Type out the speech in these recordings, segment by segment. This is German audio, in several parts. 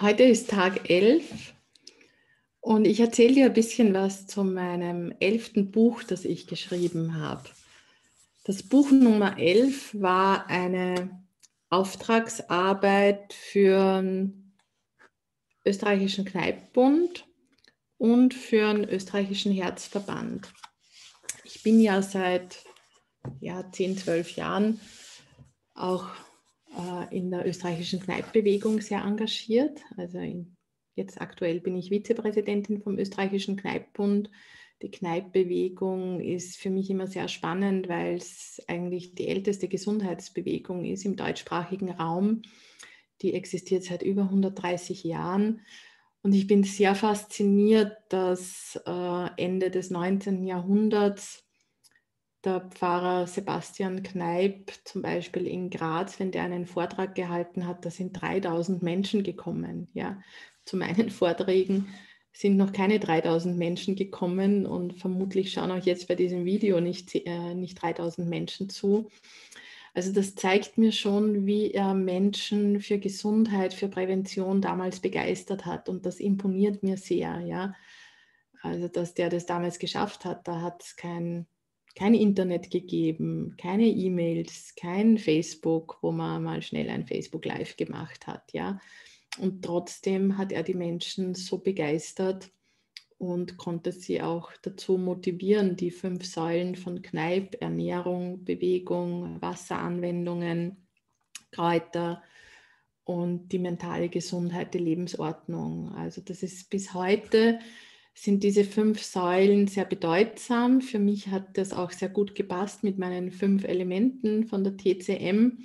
Heute ist Tag 11 und ich erzähle dir ein bisschen was zu meinem 11. Buch, das ich geschrieben habe. Das Buch Nummer 11 war eine Auftragsarbeit für den österreichischen Kneippbund und für den österreichischen Herzverband. Ich bin ja seit 10, 12 Jahren auch in der österreichischen Kneippbewegung sehr engagiert. Also jetzt aktuell bin ich Vizepräsidentin vom österreichischen Kneippbund. Die Kneippbewegung ist für mich immer sehr spannend, weil es eigentlich die älteste Gesundheitsbewegung ist im deutschsprachigen Raum. Die existiert seit über 130 Jahren. Und ich bin sehr fasziniert, dass Ende des 19. Jahrhunderts der Pfarrer Sebastian Kneipp zum Beispiel in Graz, wenn der einen Vortrag gehalten hat, da sind 3000 Menschen gekommen. Ja. Zu meinen Vorträgen sind noch keine 3000 Menschen gekommen und vermutlich schauen auch jetzt bei diesem Video nicht 3000 Menschen zu. Also das zeigt mir schon, wie er Menschen für Gesundheit, für Prävention damals begeistert hat, und das imponiert mir sehr. Ja. Also dass der das damals geschafft hat, da hat es kein Internet gegeben, keine E-Mails, kein Facebook, wo man mal schnell ein Facebook Live gemacht hat, ja. Und trotzdem hat er die Menschen so begeistert und konnte sie auch dazu motivieren, die 5 Säulen von Kneipp, Ernährung, Bewegung, Wasseranwendungen, Kräuter und die mentale Gesundheit, die Lebensordnung. Also das ist bis heute, sind diese 5 Säulen sehr bedeutsam. Für mich hat das auch sehr gut gepasst mit meinen 5 Elementen von der TCM.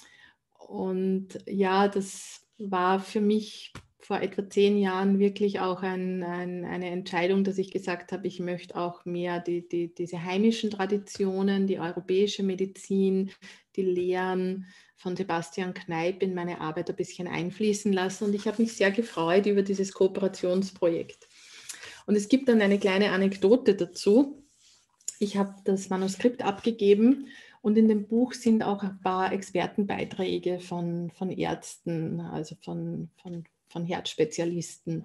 Und ja, das war für mich vor etwa 10 Jahren wirklich auch eine Entscheidung, dass ich gesagt habe, ich möchte auch mehr diese heimischen Traditionen, die europäische Medizin, die Lehren von Sebastian Kneipp in meine Arbeit ein bisschen einfließen lassen. Und ich habe mich sehr gefreut über dieses Kooperationsprojekt. Und es gibt dann eine kleine Anekdote dazu. Ich habe das Manuskript abgegeben und in dem Buch sind auch ein paar Expertenbeiträge von Ärzten, also von Herzspezialisten.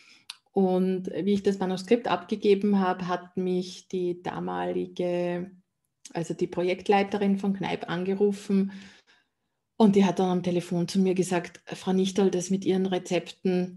Und wie ich das Manuskript abgegeben habe, hat mich die damalige, also die Projektleiterin von Kneipp angerufen, und die hat dann am Telefon zu mir gesagt, Frau Nichterl, das mit Ihren Rezepten,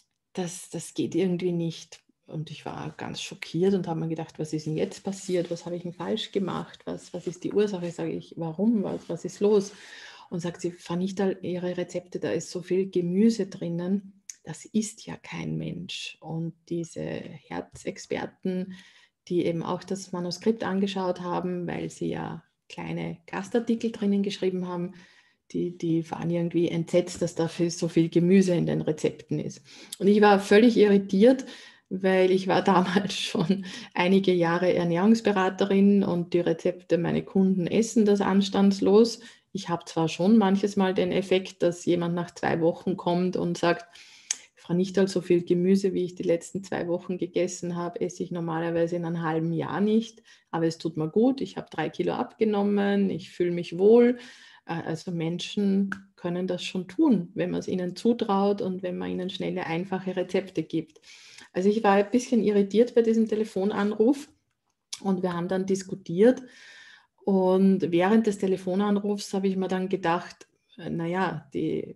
das geht irgendwie nicht. Und ich war ganz schockiert und habe mir gedacht, was ist denn jetzt passiert? Was habe ich denn falsch gemacht? Was ist die Ursache? Sage ich, warum? Was ist los? Und sagt sie, Frau Nichterl, Ihre Rezepte, da ist so viel Gemüse drinnen, das isst ja kein Mensch. Und diese Herzexperten, die eben auch das Manuskript angeschaut haben, weil sie ja kleine Gastartikel drinnen geschrieben haben, die waren irgendwie entsetzt, dass da so viel Gemüse in den Rezepten ist. Und ich war völlig irritiert, weil ich war damals schon einige Jahre Ernährungsberaterin und die Rezepte, meine Kunden essen das anstandslos. Ich habe zwar schon manches Mal den Effekt, dass jemand nach 2 Wochen kommt und sagt, Frau Nichterl, so viel Gemüse, wie ich die letzten 2 Wochen gegessen habe, esse ich normalerweise in einem halben Jahr nicht. Aber es tut mir gut, ich habe 3 Kilo abgenommen, ich fühle mich wohl. Also Menschen können das schon tun, wenn man es ihnen zutraut und wenn man ihnen schnelle, einfache Rezepte gibt. Also ich war ein bisschen irritiert bei diesem Telefonanruf und wir haben dann diskutiert. Und während des Telefonanrufs habe ich mir dann gedacht, naja, die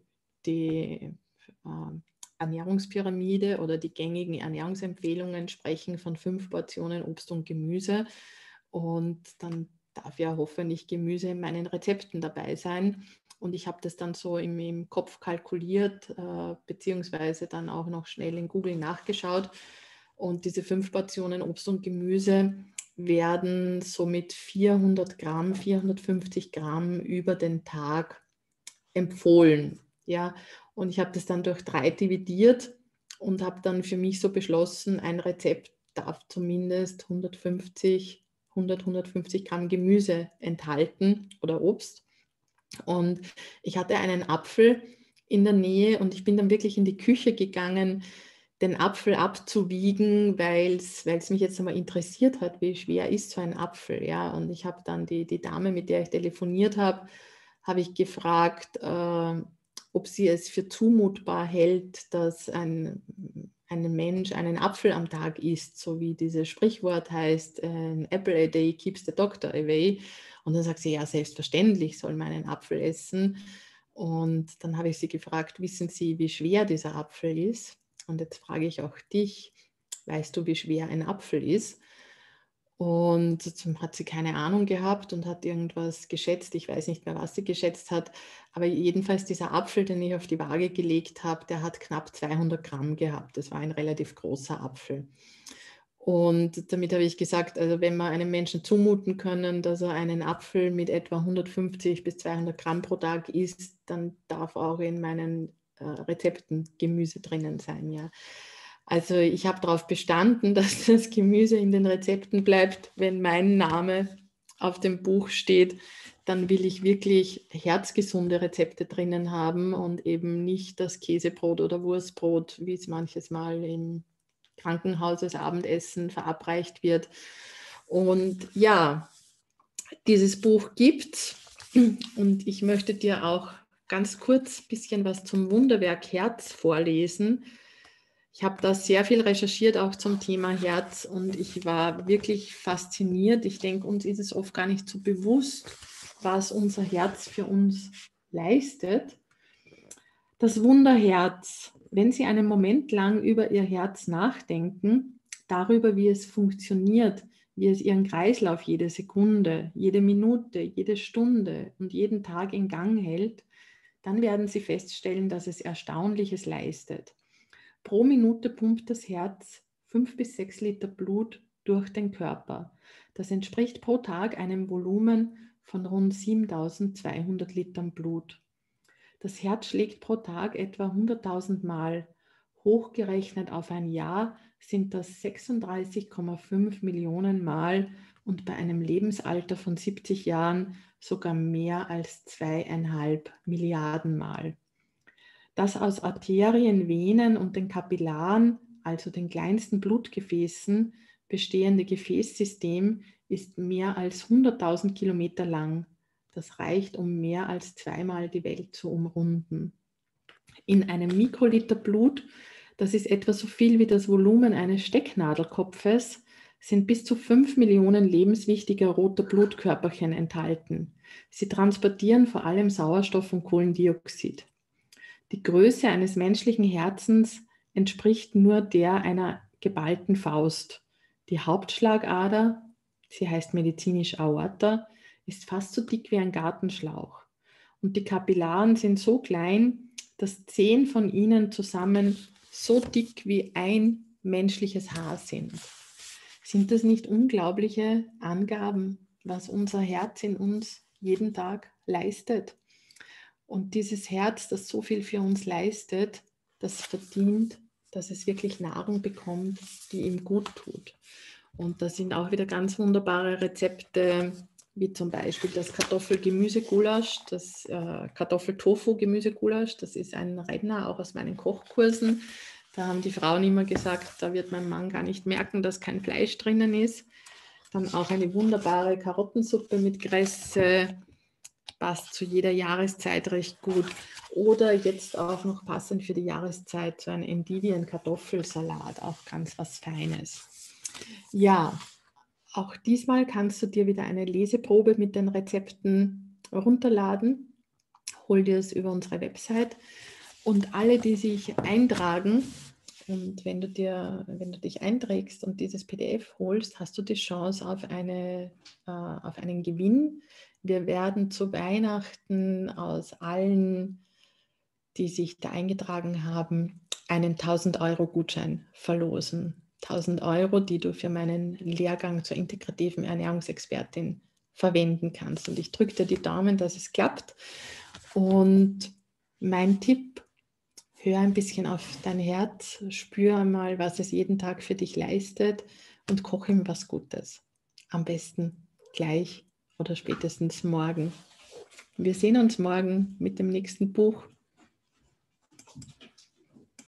Ernährungspyramide oder die gängigen Ernährungsempfehlungen sprechen von 5 Portionen Obst und Gemüse. Und dann darf ja hoffentlich Gemüse in meinen Rezepten dabei sein. Und ich habe das dann so im Kopf kalkuliert, beziehungsweise dann auch noch schnell in Google nachgeschaut. Und diese 5 Portionen Obst und Gemüse werden so mit 400 Gramm, 450 Gramm über den Tag empfohlen. Ja, und ich habe das dann durch 3 dividiert und habe dann für mich so beschlossen, ein Rezept darf zumindest 150 Gramm Gemüse enthalten oder Obst. Und ich hatte einen Apfel in der Nähe und ich bin dann wirklich in die Küche gegangen, den Apfel abzuwiegen, weil es mich jetzt einmal interessiert hat, wie schwer ist so ein Apfel. Ja? Und ich habe dann die Dame, mit der ich telefoniert habe, habe ich gefragt, ob sie es für zumutbar hält, dass ein Mensch einen Apfel am Tag isst, so wie dieses Sprichwort heißt, an apple a day keeps the doctor away. Und dann sagt sie, ja, selbstverständlich soll man einen Apfel essen. Und dann habe ich sie gefragt, wissen Sie, wie schwer dieser Apfel ist? Und jetzt frage ich auch dich, weißt du, wie schwer ein Apfel ist? Und hat sie keine Ahnung gehabt und hat irgendwas geschätzt. Ich weiß nicht mehr, was sie geschätzt hat. Aber jedenfalls dieser Apfel, den ich auf die Waage gelegt habe, der hat knapp 200 Gramm gehabt. Das war ein relativ großer Apfel. Und damit habe ich gesagt, also wenn wir einem Menschen zumuten können, dass er einen Apfel mit etwa 150 bis 200 Gramm pro Tag isst, dann darf auch in meinen Rezepten Gemüse drinnen sein, ja. Also ich habe darauf bestanden, dass das Gemüse in den Rezepten bleibt. Wenn mein Name auf dem Buch steht, dann will ich wirklich herzgesunde Rezepte drinnen haben und eben nicht das Käsebrot oder Wurstbrot, wie es manches Mal im Krankenhaus als Abendessen verabreicht wird. Und ja, dieses Buch gibt's und ich möchte dir auch ganz kurz ein bisschen was zum Wunderwerk Herz vorlesen. Ich habe da sehr viel recherchiert, auch zum Thema Herz, und ich war wirklich fasziniert. Ich denke, uns ist es oft gar nicht so bewusst, was unser Herz für uns leistet. Das Wunderherz. Wenn Sie einen Moment lang über Ihr Herz nachdenken, darüber, wie es funktioniert, wie es Ihren Kreislauf jede Sekunde, jede Minute, jede Stunde und jeden Tag in Gang hält, dann werden Sie feststellen, dass es Erstaunliches leistet. Pro Minute pumpt das Herz 5 bis 6 Liter Blut durch den Körper. Das entspricht pro Tag einem Volumen von rund 7200 Litern Blut. Das Herz schlägt pro Tag etwa 100.000 Mal. Hochgerechnet auf ein Jahr sind das 36,5 Millionen Mal und bei einem Lebensalter von 70 Jahren sogar mehr als 2,5 Milliarden Mal. Das aus Arterien, Venen und den Kapillaren, also den kleinsten Blutgefäßen, bestehende Gefäßsystem ist mehr als 100.000 Kilometer lang. Das reicht, um mehr als zweimal die Welt zu umrunden. In einem Mikroliter Blut, das ist etwa so viel wie das Volumen eines Stecknadelkopfes, sind bis zu 5 Millionen lebenswichtiger roter Blutkörperchen enthalten. Sie transportieren vor allem Sauerstoff und Kohlendioxid. Die Größe eines menschlichen Herzens entspricht nur der einer geballten Faust. Die Hauptschlagader, sie heißt medizinisch Aorta, ist fast so dick wie ein Gartenschlauch. Und die Kapillaren sind so klein, dass 10 von ihnen zusammen so dick wie ein menschliches Haar sind. Sind das nicht unglaubliche Angaben, was unser Herz in uns jeden Tag leistet? Und dieses Herz, das so viel für uns leistet, das verdient, dass es wirklich Nahrung bekommt, die ihm gut tut. Und da sind auch wieder ganz wunderbare Rezepte, wie zum Beispiel das Kartoffel-Gemüse-Gulasch, das Kartoffel-Tofu-Gemüse-Gulasch. Das ist ein Redner auch aus meinen Kochkursen. Da haben die Frauen immer gesagt, da wird mein Mann gar nicht merken, dass kein Fleisch drinnen ist. Dann auch eine wunderbare Karottensuppe mit Kresse, passt zu jeder Jahreszeit recht gut. Oder jetzt auch noch passend für die Jahreszeit so ein Endivien-Kartoffelsalat, auch ganz was Feines. Ja, auch diesmal kannst du dir wieder eine Leseprobe mit den Rezepten runterladen. Hol dir es über unsere Website. Und alle, die sich eintragen, und wenn du dich einträgst und dieses PDF holst, hast du die Chance auf einen Gewinn. Wir werden zu Weihnachten aus allen, die sich da eingetragen haben, einen 1.000-Euro-Gutschein verlosen. 1.000 Euro, die du für meinen Lehrgang zur integrativen Ernährungsexpertin verwenden kannst. Und ich drücke dir die Daumen, dass es klappt. Und mein Tipp: Hör ein bisschen auf dein Herz, spür einmal, was es jeden Tag für dich leistet und koche ihm was Gutes. Am besten gleich oder spätestens morgen. Wir sehen uns morgen mit dem nächsten Buch.